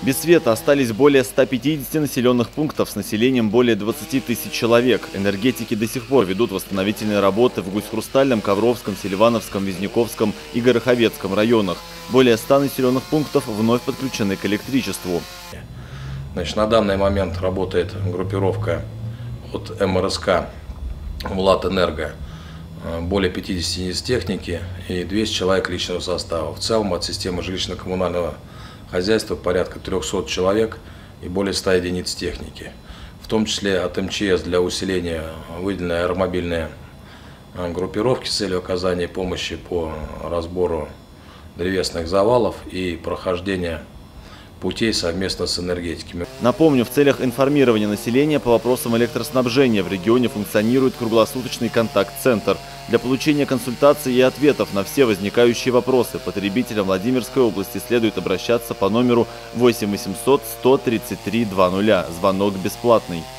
Без света остались более 150 населенных пунктов с населением более 20 тысяч человек. Энергетики до сих пор ведут восстановительные работы в Гусь-Хрустальном, Ковровском, Селивановском, Визняковском и Гороховецком районах. Более 100 населенных пунктов вновь подключены к электричеству. На данный момент работает группировка от МРСК «Влатэнерго», более 50 единиц техники и 200 человек личного состава. В целом от системы жилищно-коммунального хозяйства порядка 300 человек и более 100 единиц техники. В том числе от МЧС для усиления выделены аэромобильные группировки с целью оказания помощи по разбору древесных завалов и прохождения путей совместно с энергетиками. Напомню, в целях информирования населения по вопросам электроснабжения в регионе функционирует круглосуточный контакт-центр. Для получения консультаций и ответов на все возникающие вопросы потребителям Владимирской области следует обращаться по номеру 8 800 133 00. Звонок бесплатный.